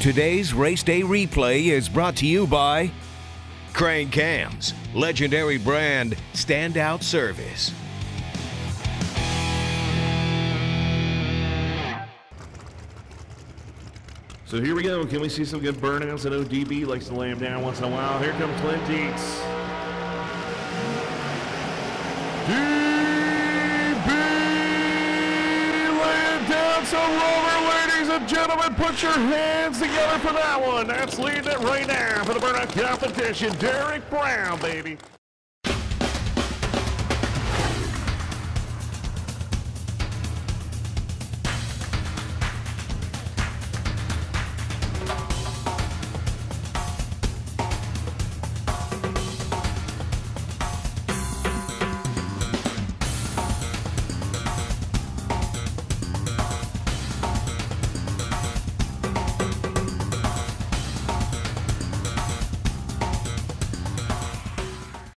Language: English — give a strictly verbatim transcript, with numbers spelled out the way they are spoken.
Today's race day replay is brought to you by Crane Cams, legendary brand, standout service. So here we go. Can we see some good burnouts? I know D B likes to lay them down once in a while. Here comes Clint Dietz. D B laying down some rubber, ladies and gentlemen. Put your hands together for that one. That's leading it right now for the burnout competition. Derrick Brown, baby.